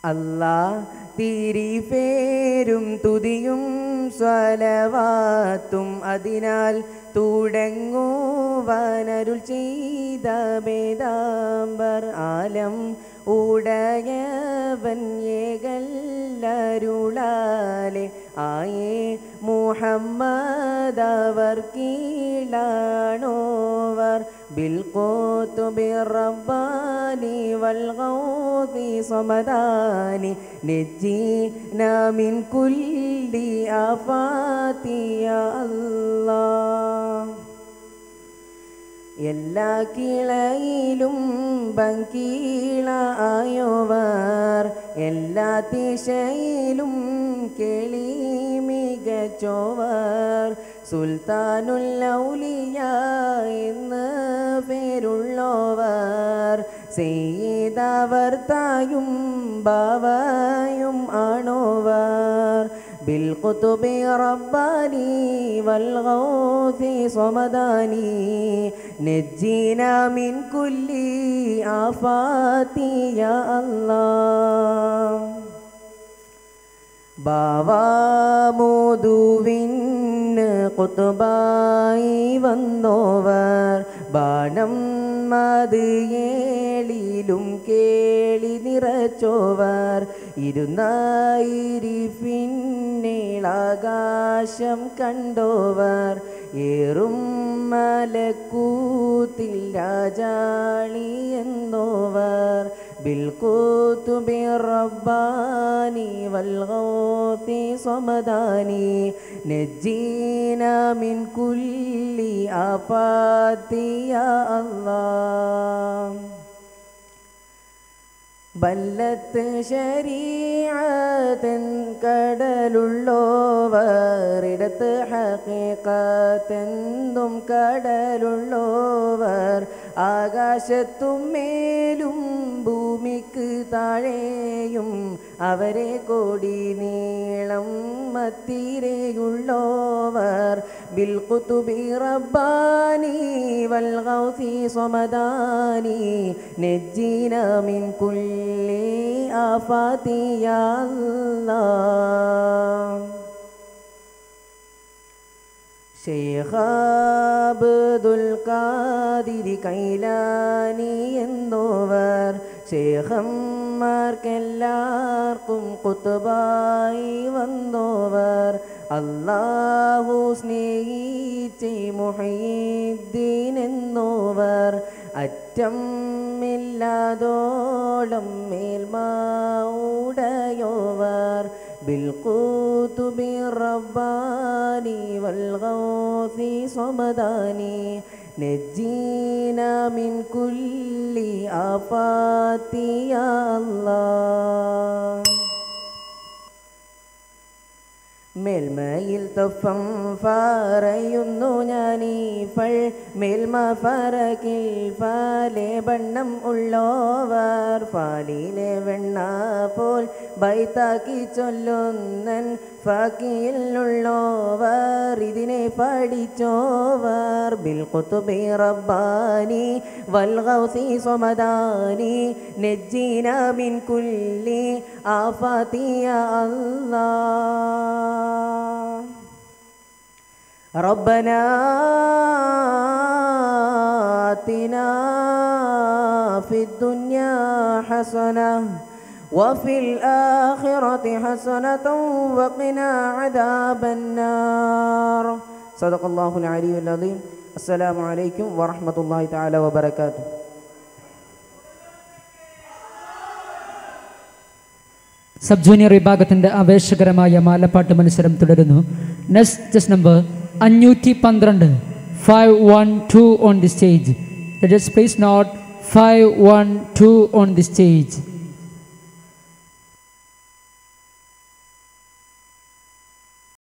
അല്ലാ തിരിപേരും തുതിയും സ്വലവാത്തും അതിനാൽ തുടങ്ങുവാനരുൾ ചെയ്ത വേദാംബർ ആലം ഉടയവൻ ഏകല്ലരുളാലെ ആയേ മുഹമ്മദ് അവർ കീഴാണോവർ ബിൽഖുതുബി റബ്ബാനി വൽ ഗൗസി സമദാനി നജ്ജിനാ മിൻ കുല്ലി ആഫാതി യാ അല്ലാഹ്. എല്ലാ കിളയിലും ബങ്കീള ആയോവർ എല്ലാ ദിശയിലും കേളി മികച്ചോവർ സുൽത്താനുൽ ഔലിയ എന്ന് പേരുള്ളോവർ സയ്യിദവർ തായും ബാവയും ആണോവർ ബിൽഖുതുബി റബ്ബാനി വൽ ഗൗസി സമദാനി നജ്ജിനാ മിൻ കുല്ലി ആഫാതി യാ അല്ലാഹ്. ബാവാമോദുവിന് ഖുതുബായി വന്നോവർ ബാണം മതിയേളിലും കേളി നിറച്ചോവർ ഇരുന്നായിരിഫിന്നേളാകാശം കണ്ടോവർ ഏറും മലക്കൂത്തിൽ രാജാളി എന്നോവർ ബിൽഖുതുബി റബ്ബാനി വൽ ഗൗസി സമദാനി നജ്ജിനാ മിൻ കുല്ലി ആഫാതി യാ അല്ലാഹ്. ബല്ലത്ത് ശരീഅത്തൻ കടലുള്ളോവർ ഇടത്ത് ഹഖീഖത്തെന്തും കടലുള്ളോവർ ആകാശത്തും മേലും ഭൂമിക്ക് താഴെയും അവരെ കോടി നീളം മത്തിരയുള്ളോവർ ബിൽഖുതുബി റബ്ബാനി വൽ ഗൗസി സമദാനി നജ്ജിനാ മിൻ കുല്ലി ആഫാതി യാ അല്ലാഹ്. ശൈഖ് അബ്ദുൽ ഖാദിർ കൈലാനി എന്നോവർ ശൈഖന്മാർക്കെല്ലാവർക്കും ഖുതുബായി വന്നോവർ അല്ലാഹു സ്നേഹിച്ചേ മുഹീദ്ദീൻ എന്നോവർ അറ്റം ഇല്ലാതോളം മേൽമ ഉടയോവർ ബിൽഖുതുബി റബ്ബാനി വൽ ഗൗസി സമദാനി നജ്ജിനാ മിൻ കുല്ലി ആഫാതി യാ അല്ലാഹ്. മേൽമയിൽ തൊഫം പറയുന്നു ഞാനീഫൾ മേൽമ ഫറകിൽ ഫാലെ ബണ്ണം ഉള്ളോവർ ഫാലിലെ വെണ്ണ പോൽ ബൈത്താക്കി ചൊല്ലുന്നൻ ഫാക്കിയിലുള്ളോവർ ഇതിനെ പഠിച്ചോവർ ബിൽഖുതുബി റബ്ബാനി വൽ ഗൗസി സമദാനി നജ്ജിനാ മിൻ കുല്ലി ആഫാതി യാ അല്ലാഹ്. ربنا آتنا في الدنيا حسنة وفي الآخرة حسنة وقنا عذاب النار. صدق الله العلي العظيم. السلام عليكم ورحمة الله تعالى وبركاته. സബ് ജൂനിയർ വിഭാഗത്തിൻ്റെ ആവേശകരമായ മാലപ്പാട്ട് മത്സരം തുടരുന്നു. Next number 512 512 on the stage. Let us please note 512 on the stage.